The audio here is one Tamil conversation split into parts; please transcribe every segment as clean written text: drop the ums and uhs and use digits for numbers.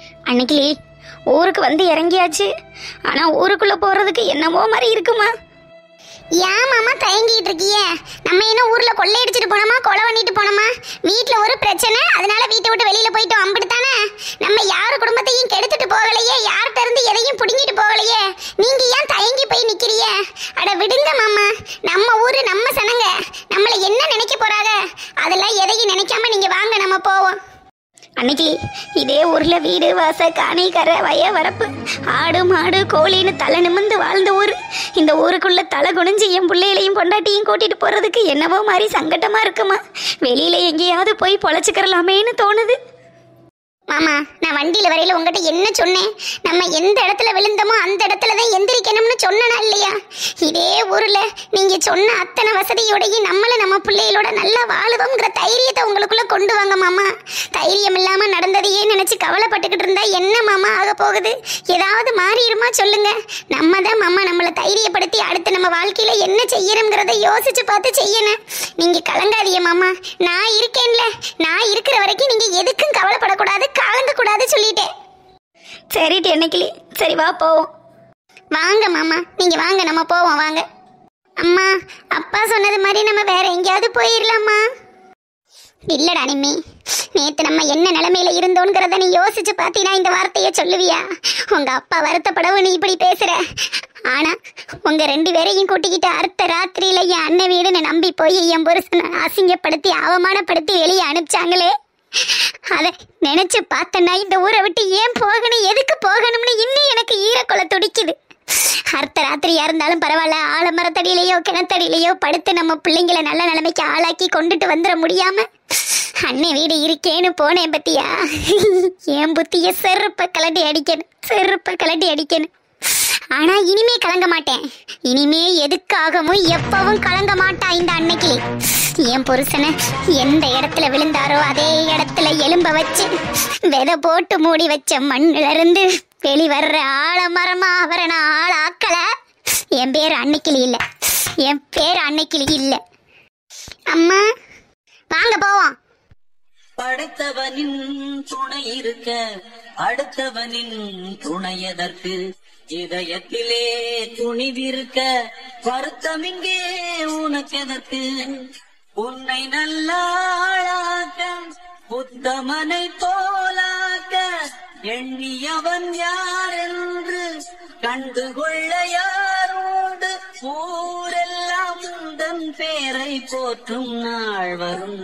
அன்னைக்கு ஊருக்கு வந்து இறங்கியாச்சு. ஆனா ஊருக்குள்ள போறதுக்கு என்னமோ மாதிரி இருக்குமா? ஏன் மாமா தயங்கிட்டு இருக்கிய? நம்ம என்ன ஊர்ல கொள்ளையடிச்சிட்டு போனோமா, கொலை பண்ணிட்டு போனோமா? வீட்டுல ஒரு பிரச்சனை, அதனால வீட்டை விட்டு வெளியில போயிட்டோம், அம்பிட்டுதானே. நம்ம யாரு குடும்பத்தையும் கெடுத்துட்டு போகலையே, யார்கிட்ட இருந்து எதையும் புடுங்கிட்டு போகலையே. நீங்க ஏன் தயங்கி போய் நிக்கிறிய? அட விடுங்க மாமா, நம்ம ஊரு நம்ம சனங்க, நம்மள என்ன நினைக்க போறாங்க? அதெல்லாம் எதையும் நினைக்காம நீங்க வாங்க, நம்ம போவோம். அன்னைக்கு இதே ஊர்ல வீடு வாச காணி கரை வய வரப்பு ஆடு மாடு கோழின்னு தலை நிமிந்து வாழ்ந்த ஊர். இந்த ஊருக்குள்ள தலை குனிஞ்சு என் பிள்ளைகளையும் பொண்டாட்டியும் கூட்டிட்டு போறதுக்கு என்னவோ மாதிரி சங்கட்டமா இருக்குமா? வெளியில எங்கேயாவது போய் பொழைச்சுக்கிறலாமேன்னு தோணுது. மாமா, நான் வண்டியில வரையில உங்ககிட்ட என்ன சொன்னேன்? நம்ம எந்த இடத்துல விழுந்தோமோ அந்த இடத்துலதான் எந்திரிக்கணும்னு சொன்னா இல்லையா? இதே ஊர்ல நீங்க சொன்ன அத்தனை வசதியோடையும் நம்ம பிள்ளைகளோட நல்லா வாழுவோங்கிற தைரியத்தை உங்களுக்குள்ள கொண்டு வாங்க மாமா. தைரியம் இல்லாம நடந்ததையே நினைச்சு கவலைப்பட்டுக்கிட்டு இருந்தா என்ன மாமா ஆக போகுது? ஏதாவது மாறிடுமா சொல்லுங்க. நம்ம தான் மாமா நம்மளை தைரியப்படுத்தி அடுத்து நம்ம வாழ்க்கையில என்ன செய்யணுங்கிறத யோசிச்சு பார்த்து செய்யணும். நீங்க கலங்காதீங்க மாமா, நான் இருக்கேன்ல. நான் இருக்கிற வரைக்கும் நீங்க எதுக்கும் கவலைப்படக்கூடாது, கலங்க கூடாது சொல்லிட்டேன். சரிட்டு என்னைக்கிளி, சரி வா போவோம். வாங்க மாமா, நீங்க வாங்க, நம்ம போவோம் வாங்க. அம்மா, அப்பா சொன்னது மாதிரி நம்ம வேற எங்கேயாவது போயிடலாமா? இல்லடா நிம்மி, நேத்து நம்ம என்ன நிலைமையில இருந்தோங்கிறத நீ யோசிச்சு பார்த்தீனா இந்த வார்த்தையை சொல்லுவியா? உங்க அப்பா வருத்தப்படவும் நீ இப்படி பேசுற. ஆனா உங்க 2 பேரையும் கூட்டிக்கிட்டு அடுத்த ராத்திரியில என் அண்ணன் வீடுன்னு நம்பி போய் என் புருஷனை அசிங்கப்படுத்தி அவமானப்படுத்தி வெளியே அனுப்பிச்சாங்களே, அதை நினைச்சு பார்த்தனா இந்த ஊரை விட்டு ஏன் போகணும், எதுக்கு போகணும்னு இன்னும் எனக்கு ஈரக்குலை துடிக்குது. அடுத்த ராத்திரியா இருந்தாலும் பரவாயில்ல, ஆலமரத்தடியிலையோ கிணத்தடியிலையோ படுத்து நம்ம பிள்ளைங்களை நல்ல நிலைமைக்கு ஆளாக்கி கொண்டுட்டு வந்துட முடியாம அண்ணன் வீடு இருக்கேன்னு போனேன் பத்தியா? என் புத்திய செருப்ப கலட்டி அடிக்கணும். ஆனா இனிமே கலங்க மாட்டேன். இனிமே எதுக்காகவும் எப்பவும் கலங்க மாட்டா இந்த அன்னைக்கு. என் புருஷனை எந்த இடத்துல விழுந்தாரோ அதே இடத்துல எலும்ப வச்சு விதை போட்டு மூடி வச்ச மண்ணுல இருந்து வெளிவர்ற ஆலமரமா அவரை நான் ஆளாக்கல. என் பேர் அன்னைக்கிளி இல்ல, என் பேர் அன்னைக்கிளி இல்ல. அம்மா வாங்க போவோம். படைத்தவனின் துணை இருக்க அடுத்தவனின் துணை எதற்கு? இதயத்திலே துணிவிருக்க வருத்தம் இங்கே உனக்கெதற்கு? உன்னை நல்லாளாக்க புத்தமனை போலாக்க எண்ணியவன் யார் என்று கண்டுகொள்ள யாரோடு? ஊரெல்லாம் உந்தன் பேரை போற்றும் நாள் வரும்.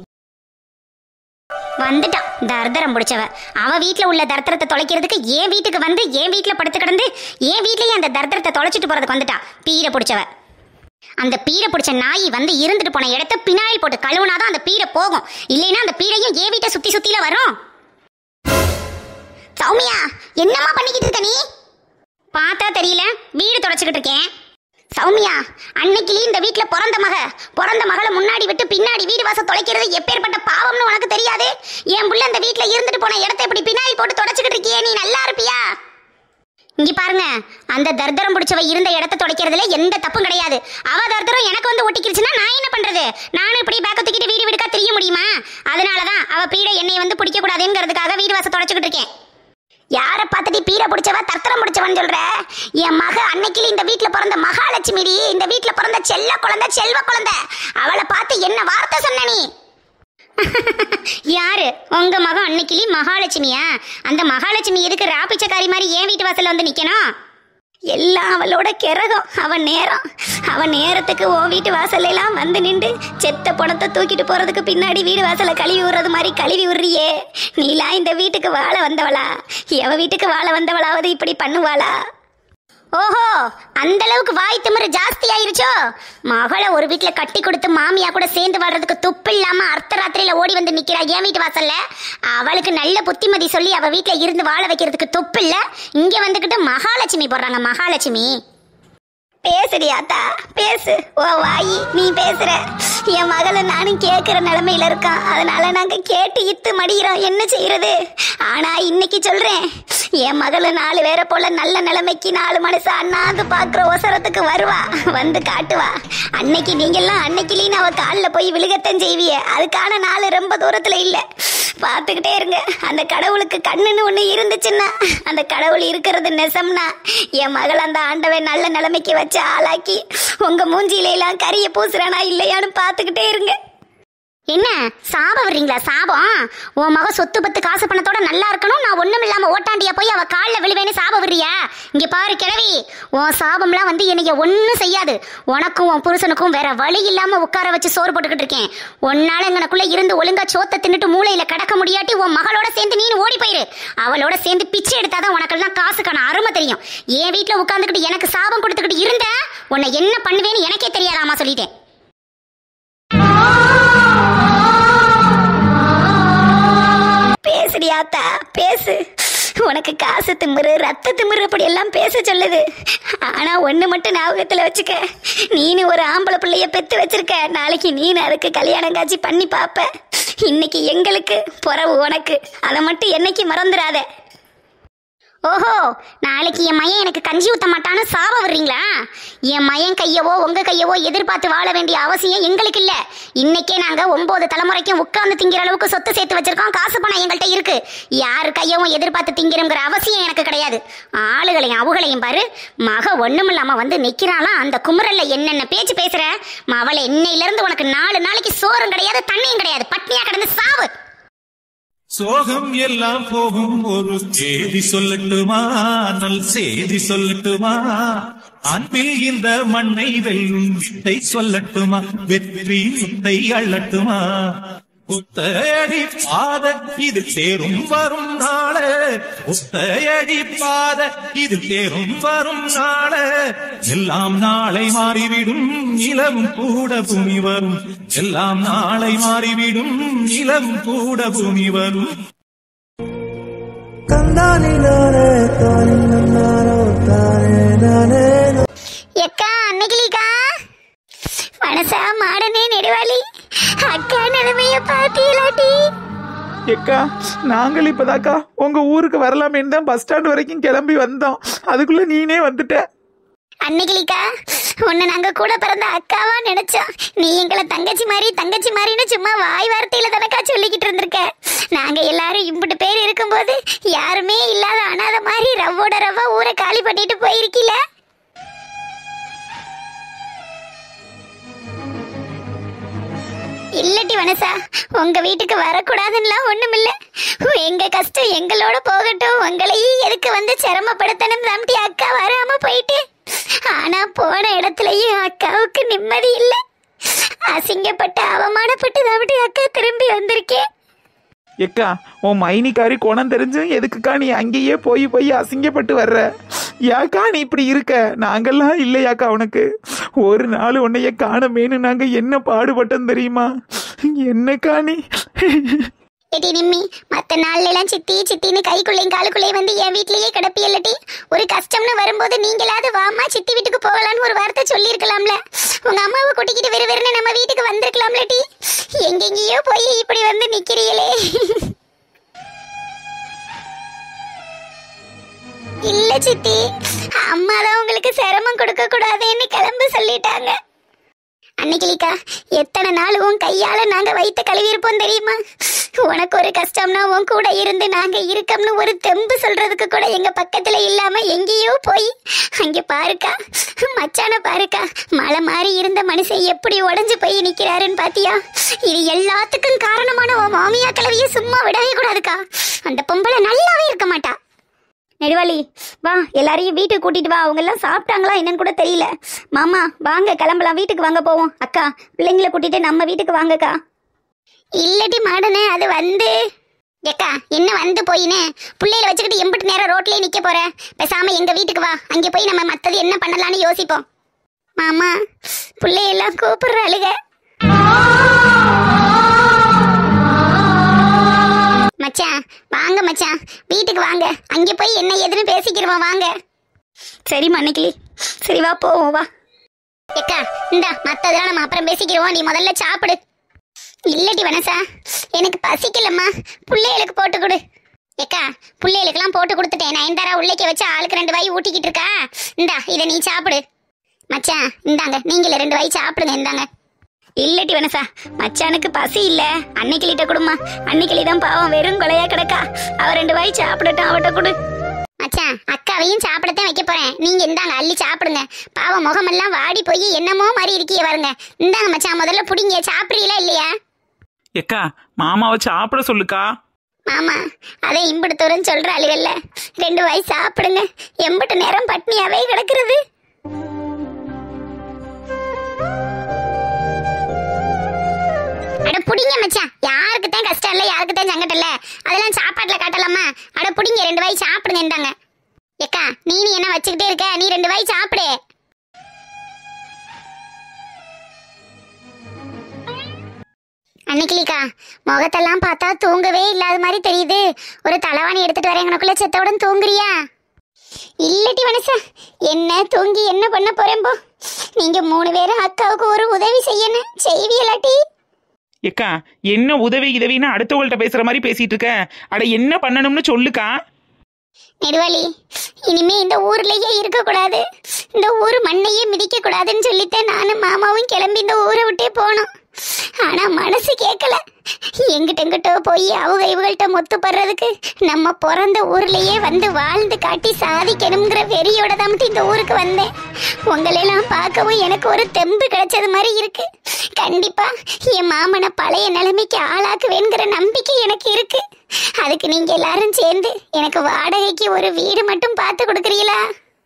வந்துட்டான் தர்தரம் பிடிச்சவ. அவ வீட்டுல உள்ள தர்தரத்தை தொலைக்கிறதுக்கு என் வீட்டுக்கு வந்து என் வீட்டுல படுத்து கிடந்து என் வீட்லயே அந்த தர்தரத்தை தொலைச்சிட்டு போறதுக்கு வந்துட்டா பீரை பிடிச்சவ. அந்த பீரை பிடிச்ச நாய் வந்து இருந்துட்டு போன இடத்த பினாயில் போட்டு கழுவுனாதான் அந்த பீரை போகும். இல்லைன்னா அந்த பீரையும் என் வீட்டை சுத்தி சுத்தில வரும். சௌமியா, என்னமா பண்ணிக்கிட்டு இருக்க நீ? பார்த்தா தெரியல, வீடு தொடச்சுக்கிட்டு இருக்கேன். சௌமியா, அன்னைக்கு இந்த வீட்டுல பிறந்த மகளை முன்னாடி விட்டு பின்னாடி வீடு வாச தொலைக்கிறது எப்பேற்பட்ட பாவம்னு உனக்கு தெரியாது? என் புள்ள அந்த வீட்டுல இருந்துட்டு போன இடத்தை இப்படி பின்னாயில் போட்டு தொடச்சுக்கிட்டு இருக்கியே, நீ நல்லா இருப்பியா? இங்க பாருங்க, அந்த தர்தரம் பிடிச்சவ இருந்த இடத்தை தொலைக்கிறதுல எந்த தப்பும் கிடையாது. அவ தர்தரம் எனக்கு வந்து ஒட்டிக்கிடுச்சுன்னா நான் என்ன பண்றது? நானும் இப்படி பேக்க தூக்கிட்டு வீடு வீடுக்கா தெரிய முடியுமா? அதனாலதான் அவ பீடை என்னை வந்து பிடிக்க கூடாதுங்கிறதுக்காக வீடு வாச தொடச்சுக்கிட்டு இருக்கேன். யாரை பார்த்துட்டு பீரை பிடிச்சவ தர்த்தரம் பிடிச்சவன் சொல்ற? என் மக அன்னைக்கு இந்த வீட்டுல பிறந்த மகாலட்சுமி, இந்த வீட்டுல பிறந்த செல்ல குழந்தை. அவளை பார்த்து என்ன வார்த்தை சொன்ன நீ? யாரு உங்க மகன் அன்னைக்கு மகாலட்சுமியா? அந்த மகாலட்சுமி எதுக்கு ராபிச்சக்காரி மாதிரி என் வீட்டு வாசல்ல வந்து நிக்கணும்? எல்லாம் அவளோட கிறகம். அவன் நேரத்துக்கு உன் வீட்டு வாசல்ல எல்லாம் வந்து நின்று செத்த பணத்தை தூக்கிட்டு போறதுக்கு பின்னாடி வீடு வாசல கழுவி விடுறது மாதிரி கழுவி விடுறியே. நீலாம் இந்த வீட்டுக்கு வாழ வந்தவளா? எவ வீட்டுக்கு வாழ வந்தவளாவது இப்படி பண்ணுவாளா? ஓஹோ, அந்த அளவுக்கு வாய் திமிரு ஜாஸ்தி ஆயிருச்சோ? மகளை ஒரு வீட்டுல கட்டி கொடுத்து மாமியா கூட சேர்ந்து வாழ்றதுக்கு துப்பு இல்லாம அர்த்த ராத்திரியில ஓடி வந்து நிக்கிறா என் வீட்டு வாசல்ல. அவளுக்கு நல்ல புத்திமதி சொல்லி அவ வீட்டுல இருந்து வாழ வைக்கிறதுக்கு துப்பு இல்ல. இங்க வந்துகிட்டு மகாலட்சுமி போடுறாங்க. மகாலட்சுமி பேசுறியாத்தா? பேசு, ஓ வாயி நீ பேசுற. என் மகளை நானும் கேட்கிற நிலைமையில இருக்கான். அதனால நாங்க கேட்டு இத்து மடிகிறோம், என்ன செய்யறது? ஆனா இன்னைக்கு சொல்றேன், என் மகளை 4 பேரை போல நல்ல நிலைமைக்கு 4 மனுஷன் அண்ணாந்து பாக்குற ஒசரத்துக்கு வருவா, வந்து காட்டுவா. அன்னைக்கு நீங்கெல்லாம் அன்னைக்குலீன்னு அவ காலில் போய் விழுகத்தான் செய்விய. அதுக்கான நாள் ரொம்ப தூரத்துல இல்ல. பார்த்துக்கிட்டே இருங்க. அந்த கடவுளுக்கு கண்ணுன்னு ஒண்ணு இருந்துச்சுன்னா, அந்த கடவுள் இருக்கிறது நெசம்னா, என் மகள் அந்த ஆண்டவன் நல்ல நிலைமைக்கு வச்சு ஆளாக்கி உங்க மூஞ்சியில எல்லாம் கரிய பூசுறானா இல்லையான்னு பார்த்துக்கிட்டே இருங்க. என்ன சாபம் வர்றீங்களா? சாபம்? உன் மக சொத்து பத்து காசு பணத்தோட நல்லா இருக்கணும், நான் ஒண்ணும் இல்லாம ஓட்டாண்டியா போய் அவ காலில் விழுவேன்னு சாபம் வர்றியா? இங்க பாரு கிழவி, உன் சாபம்லாம் வந்து என்னைய ஒன்னும் செய்யாது. உனக்கும் உன் புருஷனுக்கும் வேற வழி இல்லாம உட்கார வச்சு சோறு போட்டுக்கிட்டு இருக்கேன். உன்னால எங்கனக்குள்ள இருந்து ஒழுங்கா சோத்த தின்னுட்டு மூளையில கடக்க முடியாட்டி உன் மகளோட சேர்ந்து நீ ஓடி போயிரு. அவளோட சேர்ந்து பிச்சை எடுத்தாதான் உனக்கெல்லாம் காசுக்கான அருமை தெரியும். என் வீட்டுல உட்காந்துக்கிட்டு எனக்கு சாபம் கொடுத்துக்கிட்டு இருந்த உன்னை என்ன பண்ணுவேன்னு எனக்கே தெரியாதாமா சொல்லிட்டேன். பேசுறியாத்தா பேசு. உனக்கு காசு திமிரு ரத்த திமிரு அப்படி எல்லாம் பேச சொல்லுது. ஆனா ஒண்ணு மட்டும் ஞாபகத்துல வச்சுக்க, நீனு ஒரு ஆம்பளை பிள்ளைய பெத்து வச்சிருக்க. நாளைக்கு நீனு அதுக்கு கல்யாணம் காட்சி பண்ணி பாப்ப. இன்னைக்கு எங்களுக்கு பொறவு உனக்கு, அதை மட்டும் என்னைக்கு மறந்துடாத. ஓஹோ, நாளைக்கு என் மையன் எனக்கு கஞ்சி ஊத்த மாட்டான்னு சாப வர்றீங்களா? என் மையன் கையவோ உங்க கையவோ எதிர்பார்த்து வாழ வேண்டிய அவசியம் எங்களுக்கு இல்ல. இன்னைக்கே நாங்க 9 தலைமுறைக்கும் உட்கார்ந்து திங்கிற அளவுக்கு சொத்து சேர்த்து வச்சிருக்கோம். காசு பணம் எங்கள்கிட்ட இருக்கு. யாரு கையவும் எதிர்பார்த்து திங்கிறங்கிற அவசியம் எனக்கு கிடையாது. ஆளுகளையும் அவங்களையும் பாரு, மக ஒண்ணும் இல்லாம வந்து நிக்கிறாளாம். அந்த குமுறல்ல என்னென்ன பேச்சு பேசுற? அவளை இன்னையில இருந்து உனக்கு 4 நாளைக்கு சோறும் கிடையாது தண்ணியும் கிடையாது, பட்னியா கிடந்து சாவு. சோகம் எல்லாம் போகும் ஒரு செய்தி சொல்லட்டுமா, நல் செய்தி சொல்லட்டுமா, அன்பில் இந்த மண்ணை வெல்லும் வித்தை சொல்லட்டுமா, வெற்றி வித்தை அள்ளட்டுமா. புத்தையடி பாத இது தேரும் வரும் நாளே, புத்தையடி பாத இது தேரும் வரும் நாளே. எல்லாம் நாளை மாறிவிடும் நிலவும் கூட பூமி வரும், எல்லாம் நாளை மாறிவிடும் நிலவும் கூட பூமி வரும். எக்கா அன்னைக்கிலிக்கா மனசா மாடனே நெடுவாளி அக்கா நிலைமைய பாத்தீங்களாட்டி? எக்கா நாங்கள் இப்பதாக்கா உங்க ஊருக்கு வரலாமேன்னு தான் பஸ் ஸ்டாண்ட் வரைக்கும் கிளம்பி வந்தோம். அதுக்குள்ள நீனே வந்துட்ட. அன்னைக்கிலிக்கா உன்னை நாங்க கூட பிறந்த அக்காவா நினைச்சோம். நீ எங்களை தங்கச்சி மாதிரின்னு சும்மா வாய் வார்த்தையில தானக்கா சொல்லிக்கிட்டு இருந்திருக்க. நாங்க எல்லாரும் இம்புட்டு பேர் இருக்கும்போது யாருமே இல்லாத அனாத மாதிரி ரவ்வோட ரவ்வா ஊரை காலி பண்ணிட்டு போயிருக்கீல. இல்லட்டி வனசா, உங்க வீட்டுக்கு வரக்கூடாதுன்னுலாம் ஒண்ணுமில்ல. எங்க கஷ்டம் எங்களோட போகட்டும், உங்களையும் எதுக்கு வந்து சிரமப்படுத்தணும் தாம்டி அக்கா வராம போயிட்டு. ஆனா போன இடத்துலயும் அக்காவுக்கு நிம்மதி இல்ல. அசிங்கப்பட்டு அவமானப்பட்டு தாம்டி அக்கா திரும்பி வந்திருக்கேன். எக்கா உன் மைனிக்காரி குணம் தெரிஞ்சும் எதுக்குக்கா நீ அங்கேயே போய் அசிங்கப்பட்டு வர்ற? யாக்கா நீ இப்படி இருக்க? நாங்கெல்லாம் இல்லையாக்கா உனக்கு? ஒரு நாள் உன்னைய காணமேனு நாங்க என்ன பாடுபட்டோம் தெரியுமா? என்னக்கா நீ? ஏடி நிம்மி, மத்த நாள்ல எல்லாம் சித்தி சித்தின்னு கைக்குள்ளையும் காலுக்குள்ளையும் வந்து என் வீட்லயே கிடப்பி இல்லட்டி. ஒரு கஷ்டம்னு வரும்போது நீங்களாவது வாமா சித்தி வீட்டுக்கு போகலான்னு ஒரு வார்த்தை சொல்லியிருக்கலாம்ல. உங்க அம்மாவை கூட்டிக்கிட்டு வெறுவெறுன்னு நம்ம வீட்டுக்கு வந்திருக்கலாம்லட்டி. எங்கெங்கேயோ போய் இப்படி வந்து நிக்கிறீங்களே. இல்ல சித்தி, அம்மாதான் உங்களுக்கு சிரமம் கொடுக்க கூடாதுன்னு கிளம்ப சொல்லிட்டாங்க. அன்னைக்கிலிக்கா எத்தனை நாள் உன் கையால நாங்க வயிற்று கழுவி இருப்போம் தெரியுமா? உனக்கு ஒரு கஷ்டம்னா உன் கூட இருந்து நாங்க இருக்கோம்னு ஒரு தெம்பு சொல்றதுக்கு கூட எங்க பக்கத்துல இல்லாம எங்கேயோ போய் அங்க பாருக்கா மச்சான பாருக்கா, மலை மாதிரி இருந்த மனுஷன் எப்படி உடஞ்சு போய் நிக்கிறாருன்னு பாத்தியா? இது எல்லாத்துக்கும் காரணமான உன் மாமியா கிளவிய சும்மா விடவே கூடாதுக்கா. அந்த பொம்பளை நல்லாவே இருக்க மாட்டா. நெடுவாளி வா, எல்லாரையும் வீட்டுக்கு கூட்டிட்டு வா. அவங்க எல்லாம் சாப்பிட்டாங்களா என்னன்னு கூட தெரியல. மாமா வாங்க கிளம்பலாம், வீட்டுக்கு வாங்க போவோம். அக்கா பிள்ளைங்களை கூட்டிட்டு நம்ம வீட்டுக்கு வாங்கக்கா. இல்லட்டி மாடனே, அது வந்து ஏக்கா என்ன வந்து போயினே பிள்ளையில வச்சுக்கிட்டு எம்பிட்டு நேரம் ரோட்லயே நிக்க போற? பேசாம எங்க வீட்டுக்கு வா, அங்க போய் நம்ம மத்தது என்ன பண்ணலாம்னு யோசிப்போம். மாமா பிள்ளையெல்லாம் கூப்பிடுற அழுக. மச்சான் வாங்க மச்சான், வீட்டுக்கு வாங்க, அங்கே போய் என்ன ஏதுன்னு பேசிக்கிறோம் வாங்க. சரி மன்னிக்கலி, சரி வா போவோம் வா. ஏக்கா இந்தா மத்ததெல்லாம் நம்ம அப்புறம் பேசிக்கிறோம், நீ முதல்ல சாப்பிடு. இல்லடி வனசா, எனக்கு பசிக்கலம்மா, பிள்ளைகளுக்கு போட்டு கொடு. ஏக்கா பிள்ளைகளுக்கெல்லாம் போட்டு கொடுத்துட்டேன். நயன்தாரா உள்ளேக்க வச்சு ஆளுக்கு 2 வாய் ஊட்டிக்கிட்டு இருக்கா. இந்தா இதை நீ சாப்பிடு. மச்சான் இந்தாங்க, நீங்களே 2 வாய் சாப்பிடுங்க. இந்தாங்க. இல்லட்டி வனசா, மச்சானுக்கு பசி இல்ல, அன்னைக்கிளிட்ட கொடுமா. அன்னைக்கிளி தான் பாவம் வெறும் கொலையா கிடக்கா. அவ 2 வாய் சாப்பிடட்டும், அவட்ட கொடு. மச்சான், அக்காவையும் சாப்பிடத்தான் வைக்க போறேன். நீங்க இந்தாங்க அள்ளி சாப்பிடுங்க. பாவம் முகமெல்லாம் வாடி போய் என்னமோ மாதிரி இருக்கிய பாருங்க. இந்தாங்க மச்சான், முதல்ல புடிங்க. சாப்பிடுறீங்களா இல்லையா? எக்கா மாமாவை சாப்பிட சொல்லுக்கா. மாமா, அதை இம்புட்டு தூரம் சொல்ற ஆளுகள்ல 2 வாய் சாப்பிடுங்க. எம்பட்டு நேரம் பட்னியாவே கிடக்குறது. அட புடிங்க மச்சான், யாருக்கு தான் கஷ்டம் இல்ல, யாருக்கு தான் சங்கடம் இல்ல, அதெல்லாம் சாப்பாட்டுல காட்டலாமா? அட புடிங்க, 2 வாய் சாப்பிடுங்க. இந்தாங்க. ஏக்கா, நீ என்ன வச்சுக்கிட்டே இருக்க? நீ 2 வாய் சாப்பிடு. அன்னைக்கிளிக்கா, முகத்தெல்லாம் பார்த்தா தூங்கவே இல்லாத மாதிரி தெரியுது. ஒரு தலைவாணி எடுத்துட்டு வரேன், எனக்குள்ள செத்தவுடன் தூங்குறியா? இல்லட்டி வனசா, என்ன தூங்கி என்ன பண்ண போறேன் போ. நீங்க 3 பேரும் அக்காவுக்கு ஒரு உதவி செய்யணும், செய்வியலாட்டி? எக்கா என்ன உதவி உதவின்னு அடுத்தவங்கள்ட்ட பேசுற மாதிரி பேசிட்டு இருக்க. அட என்ன பண்ணணும்னு சொல்லுக்கா. நெடுவாளி, இனிமே இந்த ஊர்லயே இருக்க கூடாது, இந்த ஊர் மண்ணையே மிதிக்க கூடாதுன்னு சொல்லித்தான் நானும் மாமாவும் கிளம்பி இந்த ஊரை விட்டே போனோம். ஆனா மனசு கேட்கல. எங்கிட்டோ போய் அவங்க இவங்கள்ட்ட மொத்து படுறதுக்கு நம்ம பிறந்த ஊர்லயே வந்து வாழ்ந்து காட்டி சாதிக்கணுங்கிற வெறியோட தான் இந்த ஊருக்கு வந்தேன். உங்களெல்லாம் பார்க்கவும் எனக்கு ஒரு தெம்பு கிடைச்சது மாதிரி இருக்கு. கண்டிப்பா என் மாமனை பழைய நிலைமைக்கு ஆளாக்குவேங்கிற நம்பிக்கை எனக்கு இருக்கு. அதுக்கு நீங்க எல்லாரும் சேர்ந்து எனக்கு வாடகைக்கு ஒரு வீடு மட்டும் பார்த்து கொடுக்குறீங்களா?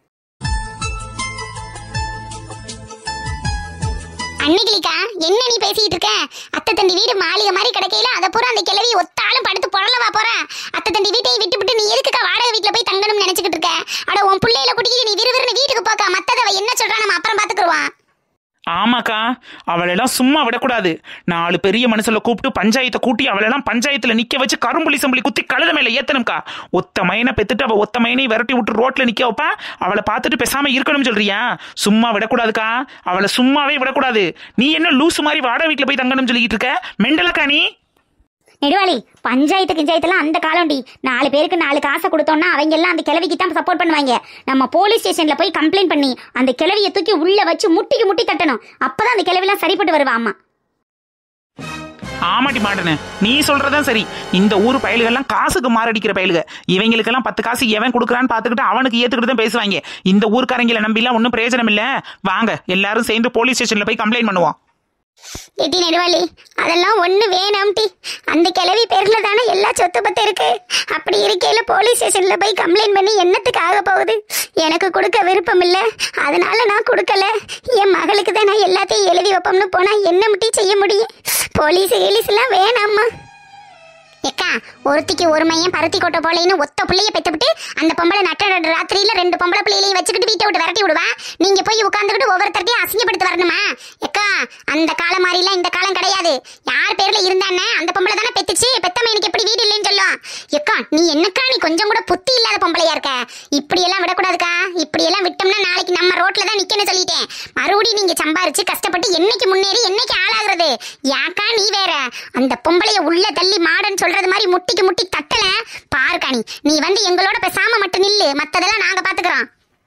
அன்னைக்கிளிக்கா, என்ன நீ பேசிட்டு இருக்க? அத்தை தண்டி வீடு மாளிகை மாதிரி கிடைக்கல, அதை பூரா அந்த கிழவி ஒத்தாலும் படுத்து பொழலவா போற? அத்தை தண்டி வீட்டையும் விட்டு நீ எதுக்குக்கா வாடகை வீட்டுல போய் தங்கணும்னு நினைச்சுக்கிட்டு இருக்க? அட உன் பிள்ளையில கூட்டிக்கிட்டு நீ விறுவிறுன்னு வீட்டுக்கு போக்கா. மத்ததவ என்ன சொல்றா நம்ம அப்புறம் பாத்துக்குருவான். ஆமாக்கா, அவளெல்லாம் சும்மா விடக்கூடாது. 4 பெரிய மனுஷங்களை கூப்பிட்டு பஞ்சாயத்தை கூட்டி அவளெல்லாம் பஞ்சாயத்துல நிக்க வச்சு கரும்புலி சம்பளி குத்தி கழுத மேல ஏத்தணும்க்கா. ஒத்த மயனை பெத்துட்டு அவ ஒத்த மயனை விரட்டி விட்டு ரோட்ல நிக்க வைப்பா. அவளை பார்த்துட்டு பேசாம இருக்கணும்னு சொல்றியா? சும்மா விடக்கூடாதுக்கா, அவளை சும்மாவே விடக்கூடாது. நீ என்ன லூசு மாதிரி வாடகை வீட்டுல போய் தங்கணும்னு சொல்லிட்டு இருக்க? மெண்டலக்கா நீ. நெடுவாளி, பஞ்சாயத்து கிஞ்சாயத்துலாம் அந்த காலம்டி. 4 பேருக்கு 4 காசை கொடுத்தோம்னா அவங்க எல்லாம் அந்த கிழவிக்கு தான் சப்போர்ட் பண்ணுவாங்க. நம்ம போலீஸ் ஸ்டேஷன்ல போய் கம்ப்ளைண்ட் பண்ணி அந்த கிழவியை தூக்கி உள்ள வச்சு முட்டிக்கு முட்டி தட்டணும். அப்பதான் அந்த கிழவிலாம் சரிப்பட்டு வருவா. அம்மா ஆமாட்டி மாட்டனே, நீ சொல்றதான் சரி. இந்த ஊர் பயல்கள்லாம் காசுக்கு மாரடிக்கிற பயலுக. இவங்களுக்கெல்லாம் 10 காசு எவன் கொடுக்குறான்னு பாத்துக்கிட்டு அவனுக்கு ஏத்துக்கிட்டு தான் பேசுவாங்க. இந்த ஊர்க்காரங்களை நம்பிலாம் ஒன்னும் பிரயோஜனம் இல்ல. வாங்க எல்லாரும் சேர்ந்து போலீஸ் ஸ்டேஷன்ல போய் கம்ப்ளைண்ட் பண்ணுவோம். எட்டி நெடுவாளி, அதெல்லாம் ஒண்ணு வேணாம்டி. அந்த கிழவி பேர்ல தானே எல்லா சொத்து பத்து இருக்கு. அப்படி இருக்கையில போலீஸ் ஸ்டேஷன்ல போய் கம்ப்ளைண்ட் பண்ணி என்னத்துக்கு ஆக போகுது? எனக்கு கொடுக்க விருப்பம் இல்ல, அதனால நான் கொடுக்கல. என் மகளுக்கு தான் நான் எல்லாத்தையும் எழுதி வைப்போம்னு போனா என்ன மட்டும் செய்ய முடியும்? போலீஸ் எல்லாம் வேணாம்மா. ஏக்கா, ஒருத்திக்கு ஒரு மையம் பருத்தி கொட்டை போலேன்னு ஒத்த பிள்ளைய பெற்றுவிட்டு அந்த பொம்பளை நட்ட ராத்திரியில 2 பொம்பளை பிள்ளைகளையும் வச்சுக்கிட்டு வீட்டை விட்டு விரட்டி விடுவா. நீங்க போய் உட்காந்துக்கிட்டு ஒவ்வொருத்தரையும் அசிங்கப்படுத்த வரணுமா? ஏக்கா, அந்த காலம் மாதிரிலாம் இந்த காலம் கிடையாது. யார் பேர்ல இருந்தானே அந்த பொம்பளை தானே பெத்துச்சு. பெத்தம்மா எனக்கு எப்படி வீடு இல்லைன்னு சொல்லும். ஏக்கா, நீ என்னக்கா, நீ கொஞ்சம் கூட புத்தி இல்லாத பொம்பளையா இருக்க. இப்படி எல்லாம் விடக்கூடாதுக்கா. இப்படி எல்லாம் விட்டோம்னா நாளைக்கு நம்ம ரோட்ல தான் நிக்கணும்னு சொல்லிட்டேன். மறுபடியும் நீங்க சம்பாரிச்சு கஷ்டப்பட்டு என்னைக்கு முன்னேறி என்னைக்கு ஆளாகிறது? யாக்கா நீ வேற அந்த பொம்பளைய உள்ள தள்ளி மாடன்னு சொல்றது மாதிரி முட்டிக்கு முட்டி தட்டல பாருக்கா. நீ வந்து எங்களோட பேசாம மட்டும் நில்லு, மத்ததெல்லாம் நாங்க பாத்துக்கிறோம்.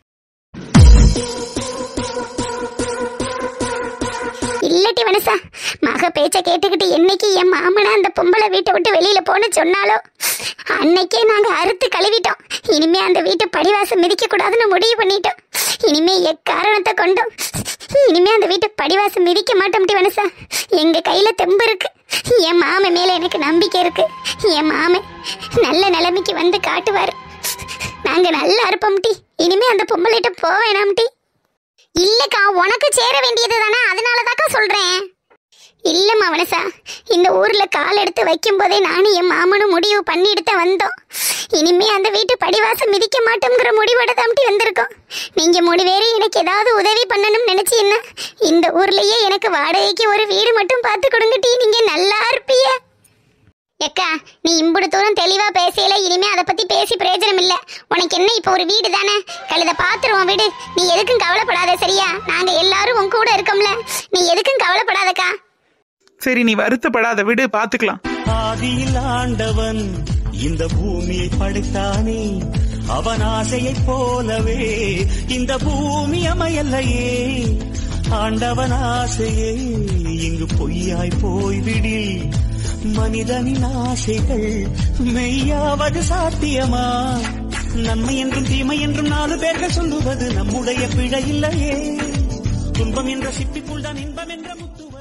இல்லட்டி வனசா, மக பேச்ச கேட்டுக்கிட்டு என்னைக்கு என் மாமனா அந்த பொம்பளை வீட்டை விட்டு வெளியில போன்னு சொன்னாலோ அன்னைக்கே நாங்க அறுத்து கழுவிட்டோம். இனிமே அந்த வீட்டை படிவாசம் மிதிக்க கூடாதுன்னு முடிவு பண்ணிட்டோம். இனிமே எக்காரணத்தை கொண்டும் இனிமே அந்த வீட்டை படிவாசம் மிதிக்க மாட்டோம் வனசா. எங்க கையில தெம்பு இருக்கு. என் மாமன் மேல எனக்கு நம்பிக்கை இருக்கு. என் மாமன் நல்ல நிலைமைக்கு வந்து காட்டுவாரு. நாங்க நல்லா இருப்போம் டி. இனிமே அந்த பொம்பளைகிட்ட போவேனாம் டி. இல்லக்கா, உனக்கு சேர வேண்டியது தானே, அதனாலதாக்கா சொல்றேன். இல்லம்மா வனசா, இந்த ஊர்ல கால் எடுத்து வைக்கும் போதே நானும் என் மாமனும் முடிவு பண்ணிட்டு வந்தோம். இனிமே அந்த வீட்டு படிவாசம் மிதிக்க மாட்டோம்ங்கிற முடிவோட தாம்டி வந்திருக்கோம். நீங்க 3 பேரும் எனக்கு ஏதாவது உதவி பண்ணணும்னு நினைச்சீங்கன்னா இந்த ஊர்லயே எனக்கு வாடகைக்கு ஒரு வீடு மட்டும் பார்த்து கொடுங்கட்டி. நீங்க நல்லா இருப்பீங்க. ஏக்கா, நீ இம்புடு தூரம் தெளிவா பேசல. இனிமே அதை பத்தி பேசி பிரயோஜனம் இல்ல. உனக்கு என்ன இப்ப ஒரு வீடு தானே, கழுத பாத்துருவோம் வீடு. நீ எதுக்கும் கவலைப்படாத, சரியா? நாங்க எல்லாரும் உன் கூட இருக்கோம்ல, நீ எதுக்கும் கவலைப்படாதக்கா. சரி, நீ வருத்தப்படாத, விடு, பாத்துக்கலாம். ஆதியில் ஆண்டவன் இந்த பூமியை படைத்தானே, அவன் ஆசையை போலவே இந்த பூமி அமையலையே. ஆண்டவன் ஆசையே இங்கு பொய்யாய் போய்விடி. மனிதனின் ஆசைகள் மெய்யாவது சாத்தியமா? நன்மை என்றும் தீமை என்றும் 4 பேர்கள் சொல்லுவது நம்முடைய பிழை இல்லையே. துன்பம் என்ற சிப்பிக்குள் தான் இன்பம் என்ற முத்துவ